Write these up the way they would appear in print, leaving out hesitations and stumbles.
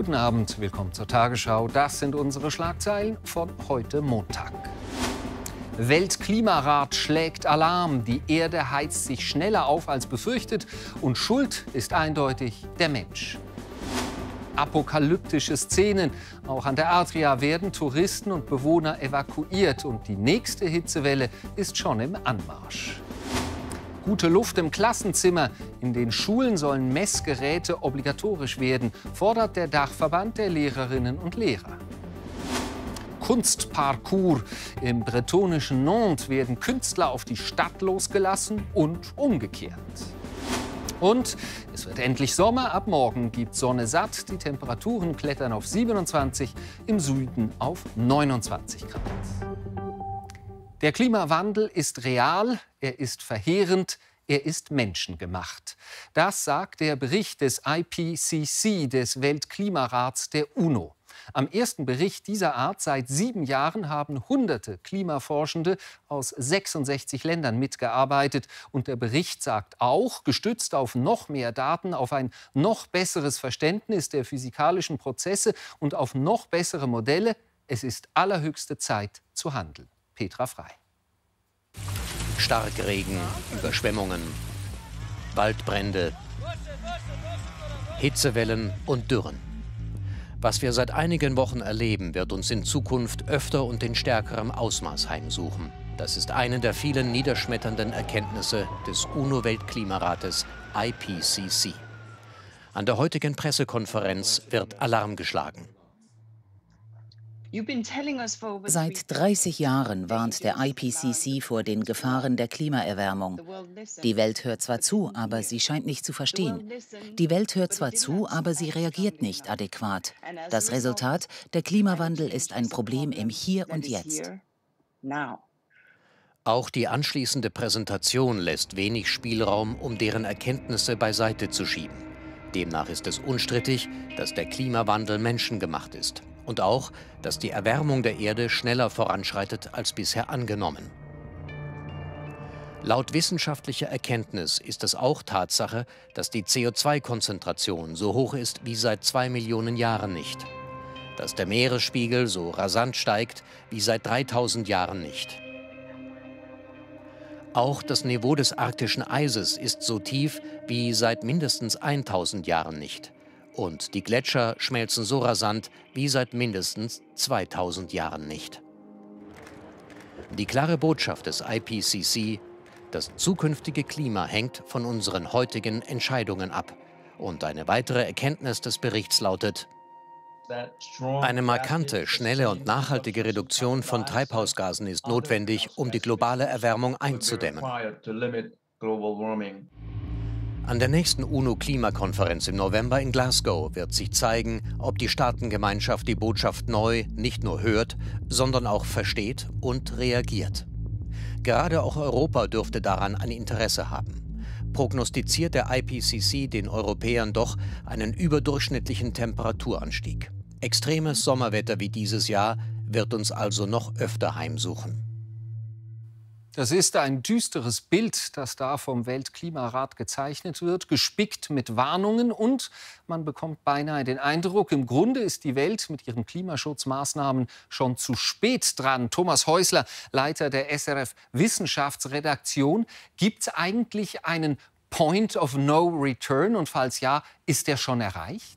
Guten Abend, willkommen zur Tagesschau. Das sind unsere Schlagzeilen von heute Montag. Weltklimarat schlägt Alarm. Die Erde heizt sich schneller auf als befürchtet und schuld ist eindeutig der Mensch. Apokalyptische Szenen. Auch an der Adria werden Touristen und Bewohner evakuiert und die nächste Hitzewelle ist schon im Anmarsch. Gute Luft im Klassenzimmer. In den Schulen sollen Messgeräte obligatorisch werden, fordert der Dachverband der Lehrerinnen und Lehrer. Kunstparcours. Im bretonischen Nantes werden Künstler auf die Stadt losgelassen und umgekehrt. Und es wird endlich Sommer. Ab morgen gibt Sonne satt. Die Temperaturen klettern auf 27, im Süden auf 29 Grad. Der Klimawandel ist real, er ist verheerend, er ist menschengemacht. Das sagt der Bericht des IPCC, des Weltklimarats der UNO. Am ersten Bericht dieser Art seit 7 Jahren haben hunderte Klimaforschende aus 66 Ländern mitgearbeitet. Und der Bericht sagt auch, gestützt auf noch mehr Daten, auf ein noch besseres Verständnis der physikalischen Prozesse und auf noch bessere Modelle, es ist allerhöchste Zeit zu handeln. Petra Frei. Starkregen, Überschwemmungen, Waldbrände, Hitzewellen und Dürren. Was wir seit einigen Wochen erleben, wird uns in Zukunft öfter und in stärkerem Ausmaß heimsuchen. Das ist eine der vielen niederschmetternden Erkenntnisse des UNO-Weltklimarates IPCC. An der heutigen Pressekonferenz wird Alarm geschlagen. Seit 30 Jahren warnt der IPCC vor den Gefahren der Klimaerwärmung. Die Welt hört zwar zu, aber sie scheint nicht zu verstehen. Die Welt hört zwar zu, aber sie reagiert nicht adäquat. Das Resultat: der Klimawandel ist ein Problem im Hier und Jetzt. Auch die anschließende Präsentation lässt wenig Spielraum, um deren Erkenntnisse beiseite zu schieben. Demnach ist es unstrittig, dass der Klimawandel menschengemacht ist. Und auch, dass die Erwärmung der Erde schneller voranschreitet als bisher angenommen. Laut wissenschaftlicher Erkenntnis ist es auch Tatsache, dass die CO2-Konzentration so hoch ist wie seit 2 Millionen Jahren nicht. Dass der Meeresspiegel so rasant steigt wie seit 3000 Jahren nicht. Auch das Niveau des arktischen Eises ist so tief wie seit mindestens 1000 Jahren nicht. Und die Gletscher schmelzen so rasant wie seit mindestens 2000 Jahren nicht. Die klare Botschaft des IPCC: Das zukünftige Klima hängt von unseren heutigen Entscheidungen ab. Und eine weitere Erkenntnis des Berichts lautet: Eine markante, schnelle und nachhaltige Reduktion von Treibhausgasen ist notwendig, um die globale Erwärmung einzudämmen. An der nächsten UNO-Klimakonferenz im November in Glasgow wird sich zeigen, ob die Staatengemeinschaft die Botschaft neu nicht nur hört, sondern auch versteht und reagiert. Gerade auch Europa dürfte daran ein Interesse haben. Prognostiziert der IPCC den Europäern doch einen überdurchschnittlichen Temperaturanstieg. Extremes Sommerwetter wie dieses Jahr wird uns also noch öfter heimsuchen. Das ist ein düsteres Bild, das da vom Weltklimarat gezeichnet wird, gespickt mit Warnungen und man bekommt beinahe den Eindruck, im Grunde ist die Welt mit ihren Klimaschutzmaßnahmen schon zu spät dran. Thomas Häusler, Leiter der SRF Wissenschaftsredaktion. Gibt es eigentlich einen Point of No Return und falls ja, ist der schon erreicht?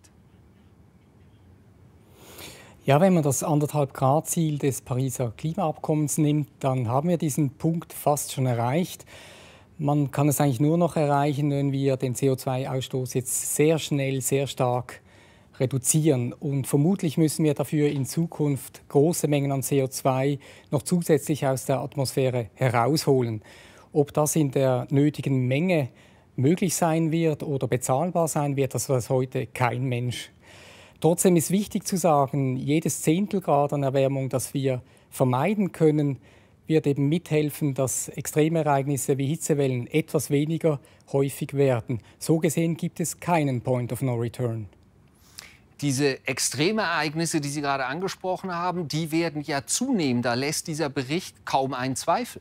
Ja, wenn man das 1,5-Grad-Ziel des Pariser Klimaabkommens nimmt, dann haben wir diesen Punkt fast schon erreicht. Man kann es eigentlich nur noch erreichen, wenn wir den CO2-Ausstoß jetzt sehr schnell, sehr stark reduzieren. Und vermutlich müssen wir dafür in Zukunft große Mengen an CO2 noch zusätzlich aus der Atmosphäre herausholen. Ob das in der nötigen Menge möglich sein wird oder bezahlbar sein wird, das weiß heute kein Mensch. Trotzdem ist wichtig zu sagen, jedes Zehntelgrad an Erwärmung, das wir vermeiden können, wird eben mithelfen, dass Extremereignisse wie Hitzewellen etwas weniger häufig werden. So gesehen gibt es keinen Point of No Return. Diese Extremereignisse, die Sie gerade angesprochen haben, die werden ja zunehmen. Da lässt dieser Bericht kaum einen Zweifel.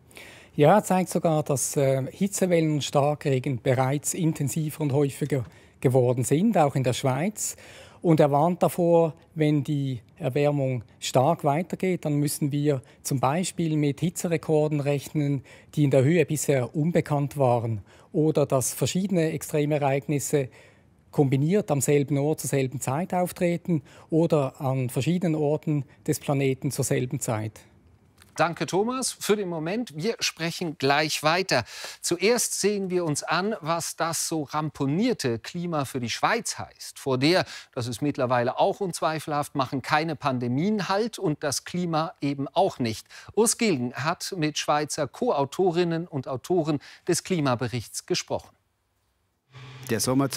Ja, er zeigt sogar, dass Hitzewellen und Starkregen bereits intensiver und häufiger geworden sind, auch in der Schweiz. Und er warnt davor, wenn die Erwärmung stark weitergeht, dann müssen wir zum Beispiel mit Hitzerekorden rechnen, die in der Höhe bisher unbekannt waren. Oder dass verschiedene Extremereignisse kombiniert am selben Ort zur selben Zeit auftreten oder an verschiedenen Orten des Planeten zur selben Zeit. Danke, Thomas, für den Moment. Wir sprechen gleich weiter. Zuerst sehen wir uns an, was das so ramponierte Klima für die Schweiz heißt. Vor der, das ist mittlerweile auch unzweifelhaft, machen keine Pandemien Halt und das Klima eben auch nicht. Urs Gilgen hat mit Schweizer Co-Autorinnen und Autoren des Klimaberichts gesprochen. Der Sommer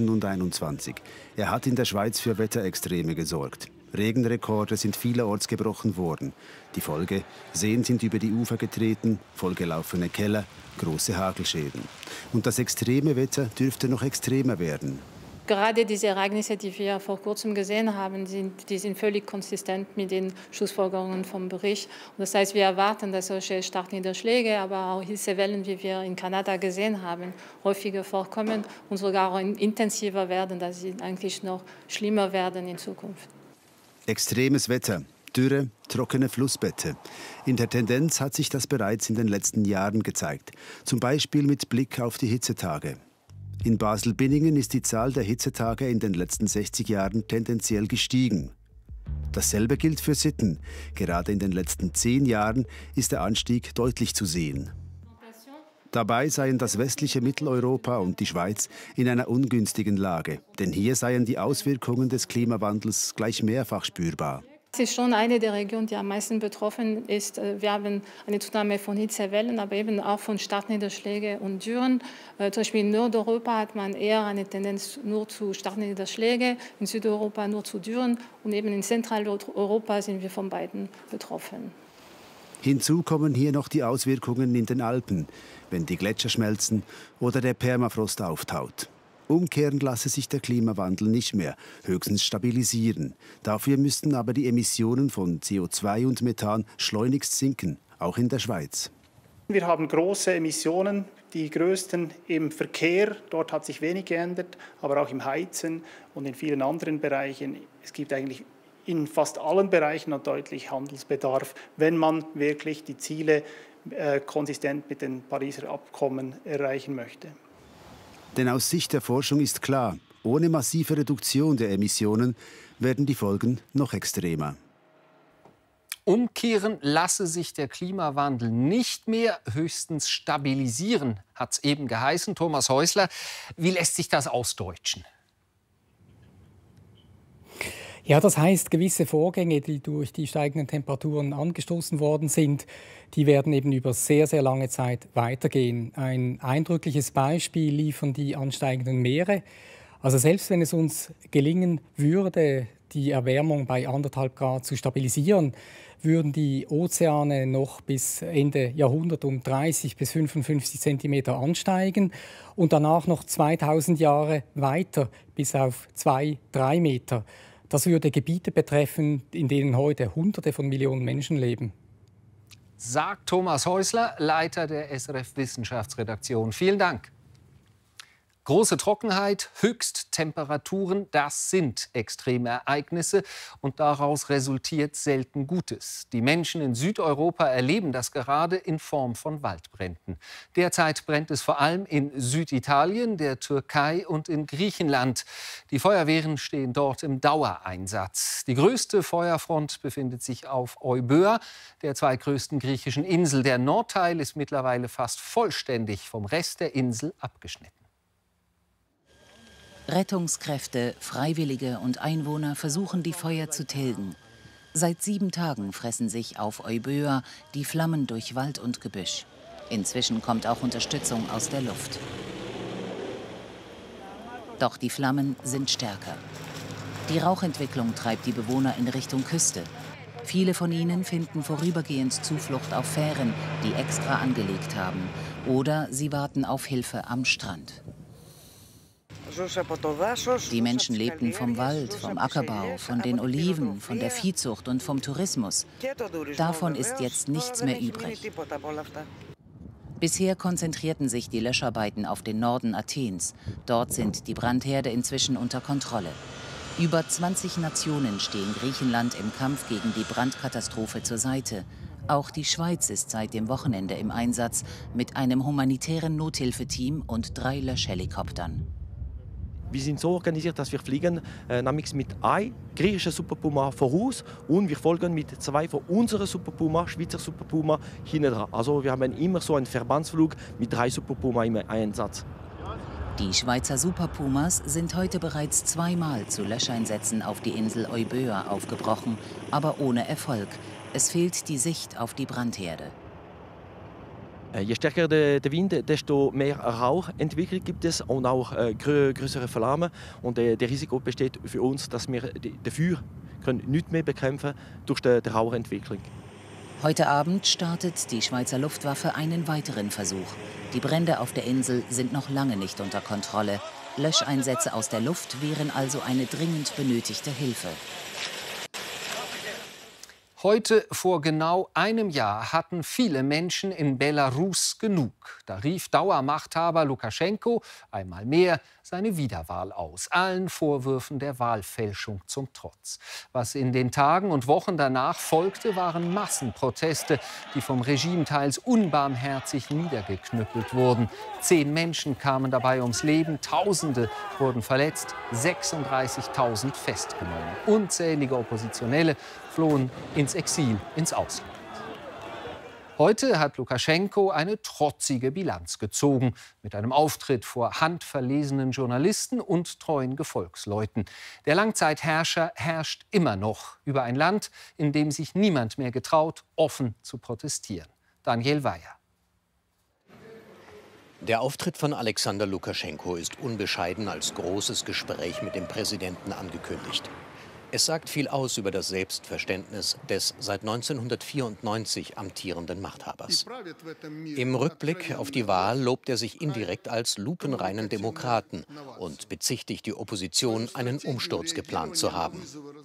2021. Er hat in der Schweiz für Wetterextreme gesorgt. Regenrekorde sind vielerorts gebrochen worden. Die Folge: Seen sind über die Ufer getreten, vollgelaufene Keller, große Hagelschäden. Und das extreme Wetter dürfte noch extremer werden. Gerade diese Ereignisse, die wir vor kurzem gesehen haben, die sind völlig konsistent mit den Schlussfolgerungen vom Bericht. Und das heißt, wir erwarten, dass solche Starkniederschläge, aber auch Hitzewellen, wie wir in Kanada gesehen haben, häufiger vorkommen und sogar intensiver werden, dass sie eigentlich noch schlimmer werden in Zukunft. Extremes Wetter, Dürre, trockene Flussbette. In der Tendenz hat sich das bereits in den letzten Jahren gezeigt. Zum Beispiel mit Blick auf die Hitzetage. In Basel-Binningen ist die Zahl der Hitzetage in den letzten 60 Jahren tendenziell gestiegen. Dasselbe gilt für Sitten. Gerade in den letzten 10 Jahren ist der Anstieg deutlich zu sehen. Dabei seien das westliche Mitteleuropa und die Schweiz in einer ungünstigen Lage. Denn hier seien die Auswirkungen des Klimawandels gleich mehrfach spürbar. Es ist schon eine der Regionen, die am meisten betroffen ist. Wir haben eine Zunahme von Hitzewellen, aber eben auch von Starkniederschlägen und Dürren. Zum Beispiel in Nordeuropa hat man eher eine Tendenz nur zu Starkniederschlägen, in Südeuropa nur zu Dürren und eben in Zentraleuropa sind wir von beiden betroffen. Hinzu kommen hier noch die Auswirkungen in den Alpen, wenn die Gletscher schmelzen oder der Permafrost auftaut. Umkehren lasse sich der Klimawandel nicht mehr, höchstens stabilisieren. Dafür müssten aber die Emissionen von CO2 und Methan schleunigst sinken, auch in der Schweiz. Wir haben große Emissionen, die größten im Verkehr. Dort hat sich wenig geändert, aber auch im Heizen und in vielen anderen Bereichen. Es gibt eigentlich in fast allen Bereichen noch deutlich Handelsbedarf, wenn man wirklich die Ziele konsistent mit den Pariser Abkommen erreichen möchte. Denn aus Sicht der Forschung ist klar, ohne massive Reduktion der Emissionen werden die Folgen noch extremer. Umkehren lasse sich der Klimawandel nicht mehr, höchstens stabilisieren, hat es eben geheißen. Thomas Häusler, wie lässt sich das ausdeutschen? Ja, das heißt, gewisse Vorgänge, die durch die steigenden Temperaturen angestoßen worden sind, die werden eben über sehr, sehr lange Zeit weitergehen. Ein eindrückliches Beispiel liefern die ansteigenden Meere. Also selbst wenn es uns gelingen würde, die Erwärmung bei 1,5 Grad zu stabilisieren, würden die Ozeane noch bis Ende Jahrhundert um 30 bis 55 Zentimeter ansteigen und danach noch 2000 Jahre weiter bis auf 2-3 Meter. Das würde Gebiete betreffen, in denen heute Hunderte von Millionen Menschen leben. Sagt Thomas Häusler, Leiter der SRF-Wissenschaftsredaktion. Vielen Dank. Große Trockenheit, Höchsttemperaturen, das sind extreme Ereignisse und daraus resultiert selten Gutes. Die Menschen in Südeuropa erleben das gerade in Form von Waldbränden. Derzeit brennt es vor allem in Süditalien, der Türkei und in Griechenland. Die Feuerwehren stehen dort im Dauereinsatz. Die größte Feuerfront befindet sich auf Euböa, der zweitgrößten griechischen Insel. Der Nordteil ist mittlerweile fast vollständig vom Rest der Insel abgeschnitten. Rettungskräfte, Freiwillige und Einwohner versuchen, die Feuer zu tilgen. Seit 7 Tagen fressen sich auf Euböa die Flammen durch Wald und Gebüsch. Inzwischen kommt auch Unterstützung aus der Luft. Doch die Flammen sind stärker. Die Rauchentwicklung treibt die Bewohner in Richtung Küste. Viele von ihnen finden vorübergehend Zuflucht auf Fähren, die extra angelegt haben. Oder sie warten auf Hilfe am Strand. Die Menschen lebten vom Wald, vom Ackerbau, von den Oliven, von der Viehzucht und vom Tourismus. Davon ist jetzt nichts mehr übrig. Bisher konzentrierten sich die Löscharbeiten auf den Norden Athens. Dort sind die Brandherde inzwischen unter Kontrolle. Über 20 Nationen stehen Griechenland im Kampf gegen die Brandkatastrophe zur Seite. Auch die Schweiz ist seit dem Wochenende im Einsatz mit einem humanitären Nothilfeteam und 3 Löschhelikoptern. Wir sind so organisiert, dass wir fliegen nämlich mit einem griechischen Super Puma voraus und wir folgen mit 2 von unseren Super Puma, Schweizer Super Puma, hinten dran. Also wir haben immer so einen Verbandsflug mit 3 Super Puma im Einsatz. Die Schweizer Super Pumas sind heute bereits 2-mal zu Löscheinsätzen auf die Insel Euböa aufgebrochen, aber ohne Erfolg. Es fehlt die Sicht auf die Brandherde. Je stärker der Wind, desto mehr Rauchentwicklung gibt es und auch größere Flammen. Und das Risiko besteht für uns, dass wir das Feuer nicht mehr bekämpfen durch die Rauchentwicklung. Heute Abend startet die Schweizer Luftwaffe einen weiteren Versuch. Die Brände auf der Insel sind noch lange nicht unter Kontrolle. Löscheinsätze aus der Luft wären also eine dringend benötigte Hilfe. Heute vor genau einem Jahr hatten viele Menschen in Belarus genug. Da rief Dauermachthaber Lukaschenko einmal mehr seine Wiederwahl aus, allen Vorwürfen der Wahlfälschung zum Trotz. Was in den Tagen und Wochen danach folgte, waren Massenproteste, die vom Regime teils unbarmherzig niedergeknüppelt wurden. 10 Menschen kamen dabei ums Leben, Tausende wurden verletzt, 36.000 festgenommen. Unzählige Oppositionelle flohen ins Exil, ins Ausland. Heute hat Lukaschenko eine trotzige Bilanz gezogen, mit einem Auftritt vor handverlesenen Journalisten und treuen Gefolgsleuten. Der Langzeitherrscher herrscht immer noch über ein Land, in dem sich niemand mehr getraut, offen zu protestieren. Daniel Weyer. Der Auftritt von Alexander Lukaschenko ist unbescheiden als großes Gespräch mit dem Präsidenten angekündigt. Es sagt viel aus über das Selbstverständnis des seit 1994 amtierenden Machthabers. Im Rückblick auf die Wahl lobt er sich indirekt als lupenreinen Demokraten und bezichtigt die Opposition, einen Umsturz geplant zu haben.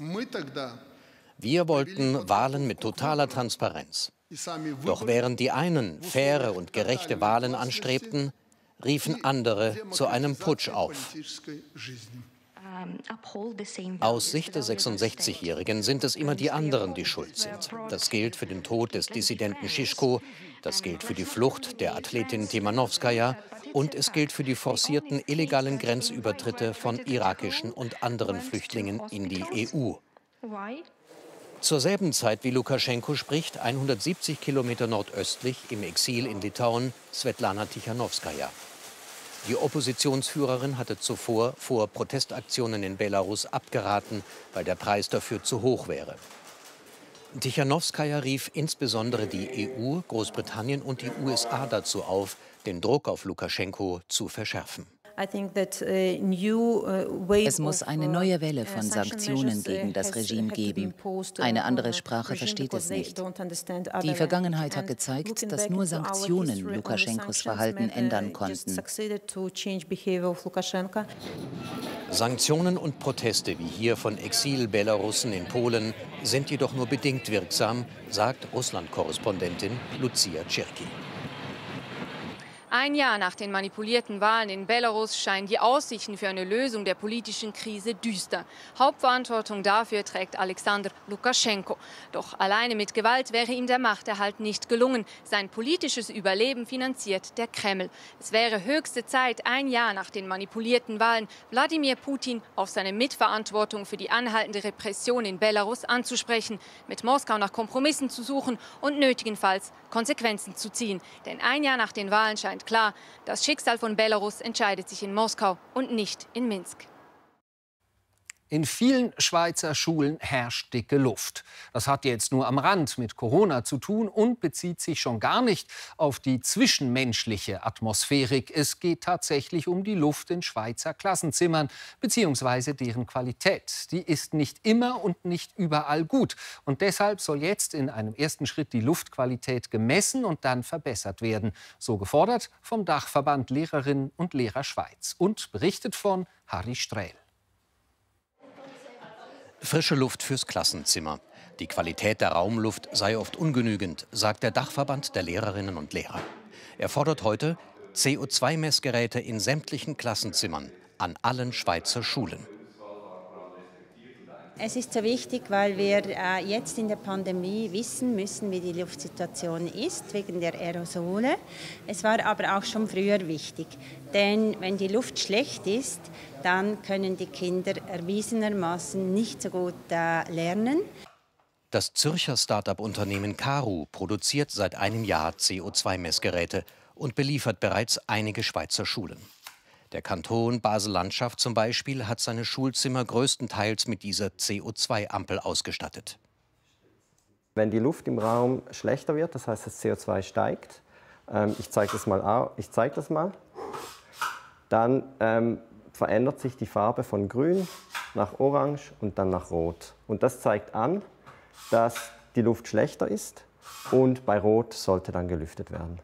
Wir wollten Wahlen mit totaler Transparenz. Doch während die einen faire und gerechte Wahlen anstrebten, riefen andere zu einem Putsch auf. Aus Sicht der 66-Jährigen sind es immer die anderen, die schuld sind. Das gilt für den Tod des Dissidenten Šiško, das gilt für die Flucht der Athletin Timanovskaja und es gilt für die forcierten illegalen Grenzübertritte von irakischen und anderen Flüchtlingen in die EU. Zur selben Zeit wie Lukaschenko spricht 170 Kilometer nordöstlich im Exil in Litauen Svetlana Tichanovskaja. Die Oppositionsführerin hatte zuvor vor Protestaktionen in Belarus abgeraten, weil der Preis dafür zu hoch wäre. Tichanovskaja rief insbesondere die EU, Großbritannien und die USA dazu auf, den Druck auf Lukaschenko zu verschärfen. Es muss eine neue Welle von Sanktionen gegen das Regime geben. Eine andere Sprache versteht es nicht. Die Vergangenheit hat gezeigt, dass nur Sanktionen Lukaschenkos Verhalten ändern konnten. Sanktionen und Proteste wie hier von Exil-Belarussen in Polen sind jedoch nur bedingt wirksam, sagt Russland-Korrespondentin Lucia Czerki. Ein Jahr nach den manipulierten Wahlen in Belarus scheinen die Aussichten für eine Lösung der politischen Krise düster. Hauptverantwortung dafür trägt Alexander Lukaschenko. Doch alleine mit Gewalt wäre ihm der Machterhalt nicht gelungen. Sein politisches Überleben finanziert der Kreml. Es wäre höchste Zeit, ein Jahr nach den manipulierten Wahlen Wladimir Putin auf seine Mitverantwortung für die anhaltende Repression in Belarus anzusprechen, mit Moskau nach Kompromissen zu suchen und nötigenfalls Konsequenzen zu ziehen. Denn ein Jahr nach den Wahlen scheint klar, das Schicksal von Belarus entscheidet sich in Moskau und nicht in Minsk. In vielen Schweizer Schulen herrscht dicke Luft. Das hat jetzt nur am Rand mit Corona zu tun und bezieht sich schon gar nicht auf die zwischenmenschliche Atmosphärik. Es geht tatsächlich um die Luft in Schweizer Klassenzimmern bzw. deren Qualität. Die ist nicht immer und nicht überall gut. Und deshalb soll jetzt in einem ersten Schritt die Luftqualität gemessen und dann verbessert werden. So gefordert vom Dachverband Lehrerinnen und Lehrer Schweiz. Und berichtet von Harry Strehl. Frische Luft fürs Klassenzimmer. Die Qualität der Raumluft sei oft ungenügend, sagt der Dachverband der Lehrerinnen und Lehrer. Er fordert heute CO2-Messgeräte in sämtlichen Klassenzimmern an allen Schweizer Schulen. Es ist so wichtig, weil wir jetzt in der Pandemie wissen müssen, wie die Luftsituation ist, wegen der Aerosole. Es war aber auch schon früher wichtig, denn wenn die Luft schlecht ist, dann können die Kinder erwiesenermaßen nicht so gut lernen. Das Zürcher Start-up-Unternehmen Caru produziert seit einem Jahr CO2-Messgeräte und beliefert bereits einige Schweizer Schulen. Der Kanton Basel-Landschaft zum Beispiel hat seine Schulzimmer größtenteils mit dieser CO2-Ampel ausgestattet. Wenn die Luft im Raum schlechter wird, das heißt, das CO2 steigt, ich zeige das mal, dann verändert sich die Farbe von grün nach orange und dann nach rot. Und das zeigt an, dass die Luft schlechter ist und bei rot sollte dann gelüftet werden.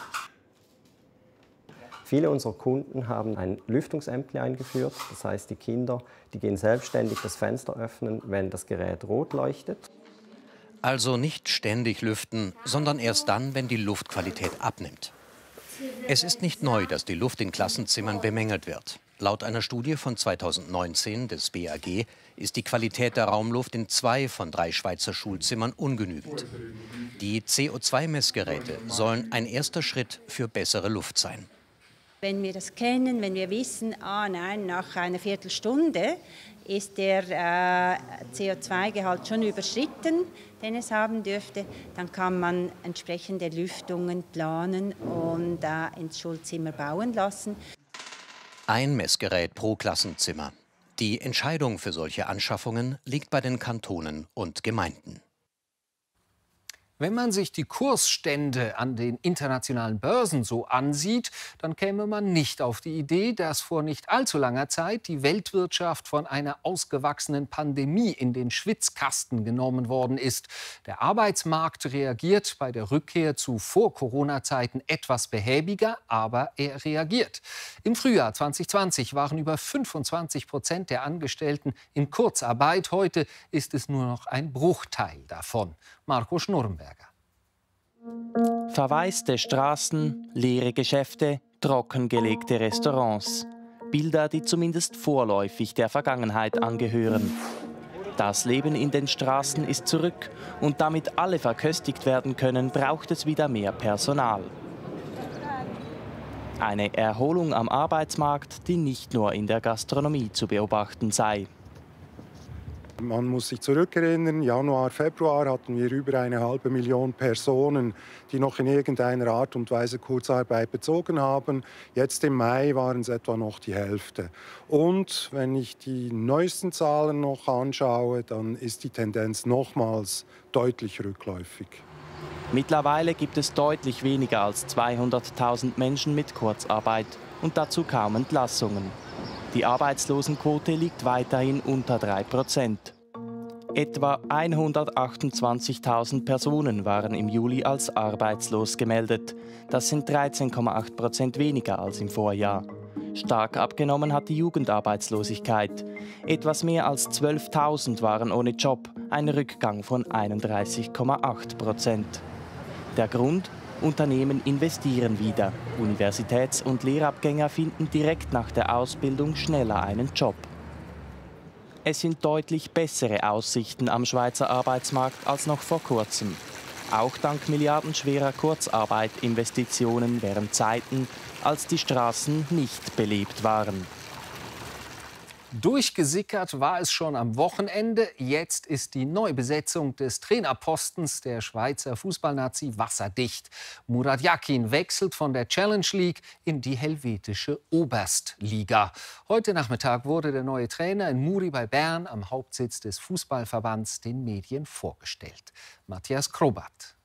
Viele unserer Kunden haben ein Lüftungsampli eingeführt. Das heißt, die Kinder, die gehen selbstständig das Fenster öffnen, wenn das Gerät rot leuchtet. Also nicht ständig lüften, sondern erst dann, wenn die Luftqualität abnimmt. Es ist nicht neu, dass die Luft in Klassenzimmern bemängelt wird. Laut einer Studie von 2019 des BAG ist die Qualität der Raumluft in 2 von 3 Schweizer Schulzimmern ungenügend. Die CO2-Messgeräte sollen ein erster Schritt für bessere Luft sein. Wenn wir das kennen, wenn wir wissen, nach einer Viertelstunde ist der CO2-Gehalt schon überschritten, den es haben dürfte, dann kann man entsprechende Lüftungen planen und ins Schulzimmer bauen lassen. Ein Messgerät pro Klassenzimmer. Die Entscheidung für solche Anschaffungen liegt bei den Kantonen und Gemeinden. Wenn man sich die Kursstände an den internationalen Börsen so ansieht, dann käme man nicht auf die Idee, dass vor nicht allzu langer Zeit die Weltwirtschaft von einer ausgewachsenen Pandemie in den Schwitzkasten genommen worden ist. Der Arbeitsmarkt reagiert bei der Rückkehr zu Vor-Corona-Zeiten etwas behäbiger, aber er reagiert. Im Frühjahr 2020 waren über 25% der Angestellten in Kurzarbeit. Heute ist es nur noch ein Bruchteil davon. Marco Schnurrenberger. Verwaiste Straßen, leere Geschäfte, trockengelegte Restaurants. Bilder, die zumindest vorläufig der Vergangenheit angehören. Das Leben in den Straßen ist zurück und damit alle verköstigt werden können, braucht es wieder mehr Personal. Eine Erholung am Arbeitsmarkt, die nicht nur in der Gastronomie zu beobachten sei. Man muss sich zurückerinnern, Januar, Februar hatten wir über 1,5 Million Personen, die noch in irgendeiner Art und Weise Kurzarbeit bezogen haben. Jetzt im Mai waren es etwa noch die Hälfte. Und wenn ich die neuesten Zahlen noch anschaue, dann ist die Tendenz nochmals deutlich rückläufig. Mittlerweile gibt es deutlich weniger als 200.000 Menschen mit Kurzarbeit und dazu kaum Entlassungen. Die Arbeitslosenquote liegt weiterhin unter 3%. Etwa 128.000 Personen waren im Juli als arbeitslos gemeldet. Das sind 13,8% weniger als im Vorjahr. Stark abgenommen hat die Jugendarbeitslosigkeit. Etwas mehr als 12.000 waren ohne Job, ein Rückgang von 31,8%. Der Grund? Unternehmen investieren wieder. Universitäts- und Lehrabgänger finden direkt nach der Ausbildung schneller einen Job. Es sind deutlich bessere Aussichten am Schweizer Arbeitsmarkt als noch vor kurzem. Auch dank milliardenschwerer Kurzarbeit-Investitionen während Zeiten, als die Straßen nicht belebt waren. Durchgesickert war es schon am Wochenende. Jetzt ist die Neubesetzung des Trainerpostens der Schweizer Fußballnazi wasserdicht. Murat Yakin wechselt von der Challenge League in die helvetische Oberstliga. Heute Nachmittag wurde der neue Trainer in Muri bei Bern am Hauptsitz des Fußballverbands den Medien vorgestellt. Matthias Krobat.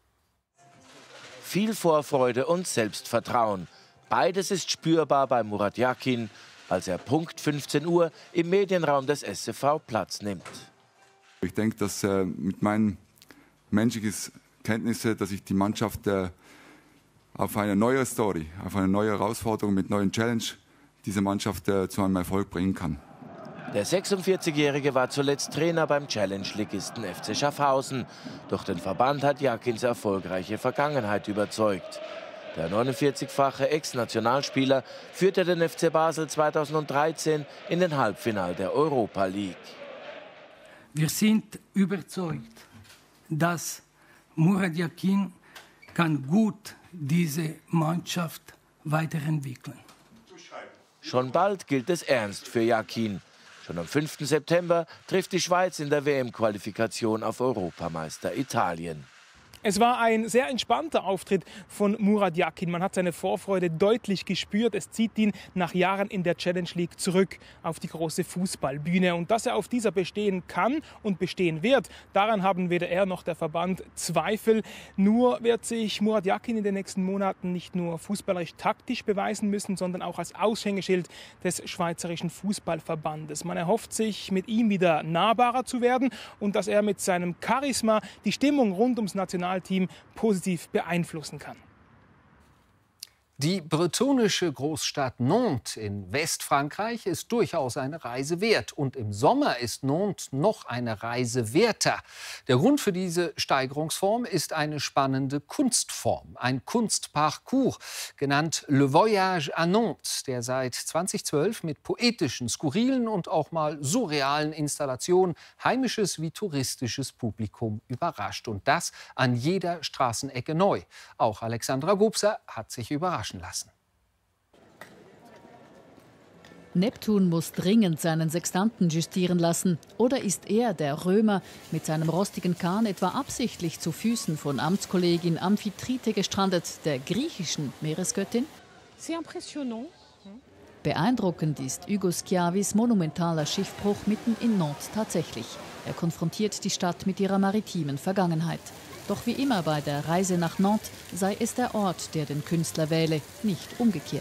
Viel Vorfreude und Selbstvertrauen. Beides ist spürbar bei Murat Yakin, als er Punkt 15 Uhr im Medienraum des SCV Platz nimmt. Ich denke, dass mit meinen menschlichen Kenntnissen, dass ich die Mannschaft auf eine neue Story, auf eine neue Herausforderung mit neuen Challenge, diese Mannschaft zu einem Erfolg bringen kann. Der 46-Jährige war zuletzt Trainer beim Challenge-Ligisten FC Schaffhausen. Doch den Verband hat Yakins erfolgreiche Vergangenheit überzeugt. Der 49-fache Ex-Nationalspieler führte den FC Basel 2013 in den Halbfinal der Europa League. Wir sind überzeugt, dass Murat Yakin kann gut diese Mannschaft weiterentwickeln. Schon bald gilt es ernst für Yakin. Schon am 5. September trifft die Schweiz in der WM-Qualifikation auf Europameister Italien. Es war ein sehr entspannter Auftritt von Murat Yakin. Man hat seine Vorfreude deutlich gespürt. Es zieht ihn nach Jahren in der Challenge League zurück auf die große Fußballbühne. Und dass er auf dieser bestehen kann und bestehen wird, daran haben weder er noch der Verband Zweifel. Nur wird sich Murat Yakin in den nächsten Monaten nicht nur fußballerisch taktisch beweisen müssen, sondern auch als Aushängeschild des Schweizerischen Fußballverbandes. Man erhofft sich, mit ihm wieder nahbarer zu werden und dass er mit seinem Charisma die Stimmung rund ums Nationalteam positiv beeinflussen kann. Die bretonische Großstadt Nantes in Westfrankreich ist durchaus eine Reise wert. Und im Sommer ist Nantes noch eine Reise werter. Der Grund für diese Steigerungsform ist eine spannende Kunstform, ein Kunstparcours, genannt Le Voyage à Nantes, der seit 2012 mit poetischen, skurrilen und auch mal surrealen Installationen heimisches wie touristisches Publikum überrascht. Und das an jeder Straßenecke neu. Auch Alexandra Gubser hat sich überrascht lassen. Neptun muss dringend seinen Sextanten justieren lassen. Oder ist er, der Römer, mit seinem rostigen Kahn etwa absichtlich zu Füßen von Amtskollegin Amphitrite gestrandet, der griechischen Meeresgöttin? Beeindruckend ist Hugo Schiavis monumentaler Schiffbruch mitten in Nantes tatsächlich. Er konfrontiert die Stadt mit ihrer maritimen Vergangenheit. Doch wie immer bei der Reise nach Nantes sei es der Ort, der den Künstler wähle, nicht umgekehrt.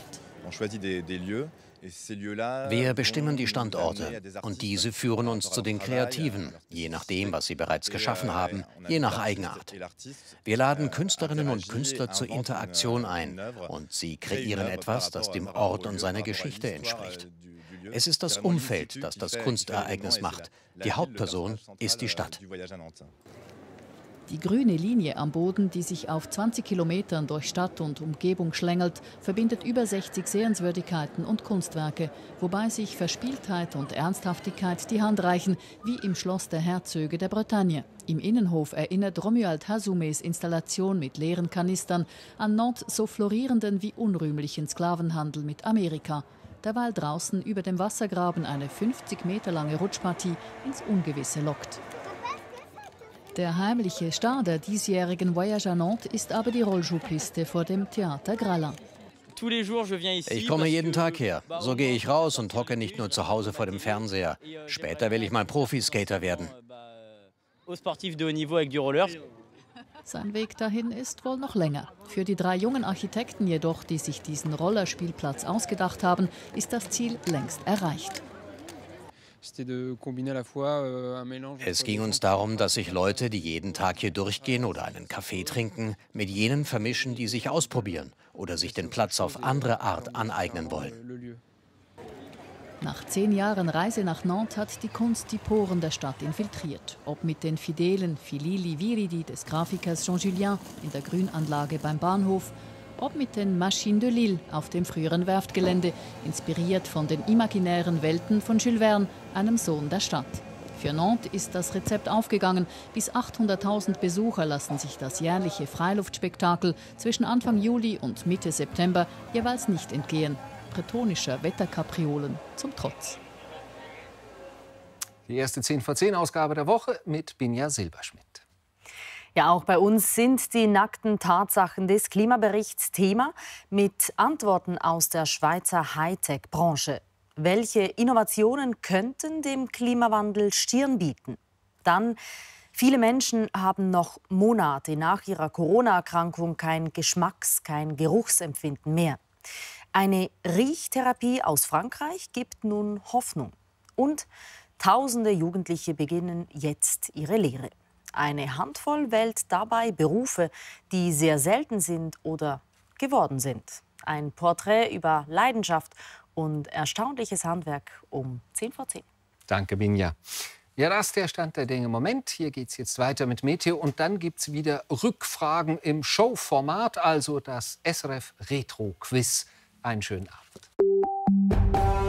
Wir bestimmen die Standorte und diese führen uns zu den Kreativen, je nachdem, was sie bereits geschaffen haben, je nach Eigenart. Wir laden Künstlerinnen und Künstler zur Interaktion ein und sie kreieren etwas, das dem Ort und seiner Geschichte entspricht. Es ist das Umfeld, das das Kunstereignis macht. Die Hauptperson ist die Stadt. Die grüne Linie am Boden, die sich auf 20 Kilometern durch Stadt und Umgebung schlängelt, verbindet über 60 Sehenswürdigkeiten und Kunstwerke, wobei sich Verspieltheit und Ernsthaftigkeit die Hand reichen, wie im Schloss der Herzöge der Bretagne. Im Innenhof erinnert Romuald Hasumés Installation mit leeren Kanistern an Nantes so florierenden wie unrühmlichen Sklavenhandel mit Amerika. Derweil draußen über dem Wassergraben eine 50 Meter lange Rutschpartie ins Ungewisse lockt. Der heimliche Star der diesjährigen Voyage à Nantes ist aber die Rollschuhpiste vor dem Theater Gralin. Ich komme jeden Tag her. So gehe ich raus und hocke nicht nur zu Hause vor dem Fernseher. Später will ich mal Profiskater werden. Sein Weg dahin ist wohl noch länger. Für die 3 jungen Architekten jedoch, die sich diesen Rollerspielplatz ausgedacht haben, ist das Ziel längst erreicht. Es ging uns darum, dass sich Leute, die jeden Tag hier durchgehen oder einen Kaffee trinken, mit jenen vermischen, die sich ausprobieren oder sich den Platz auf andere Art aneignen wollen. Nach 10 Jahren Reise nach Nantes hat die Kunst die Poren der Stadt infiltriert. Ob mit den fidelen Filili Viridi des Grafikers Jean Julien in der Grünanlage beim Bahnhof, ob mit den Machines de Lille auf dem früheren Werftgelände, inspiriert von den imaginären Welten von Jules Verne, einem Sohn der Stadt. Für Nantes ist das Rezept aufgegangen. Bis 800.000 Besucher lassen sich das jährliche Freiluftspektakel zwischen Anfang Juli und Mitte September jeweils nicht entgehen. Bretonischer Wetterkapriolen zum Trotz. Die erste 10 vor 10 Ausgabe der Woche mit Binja Silberschmidt. Ja, auch bei uns sind die nackten Tatsachen des Klimaberichts Thema mit Antworten aus der Schweizer Hightech-Branche. Welche Innovationen könnten dem Klimawandel Stirn bieten? Dann, viele Menschen haben noch Monate nach ihrer Corona-Erkrankung kein kein Geruchsempfinden mehr. Eine Riechtherapie aus Frankreich gibt nun Hoffnung. Und tausende Jugendliche beginnen jetzt ihre Lehre. Eine Handvoll wählt dabei Berufe, die sehr selten sind oder geworden sind. Ein Porträt über Leidenschaft und erstaunliches Handwerk um 10 vor 10. Danke, Binja. Ja, das ist der Stand der Dinge im Moment. Hier geht es jetzt weiter mit Meteo und dann gibt es wieder Rückfragen im Showformat, also das SRF Retro Quiz. Einen schönen Abend.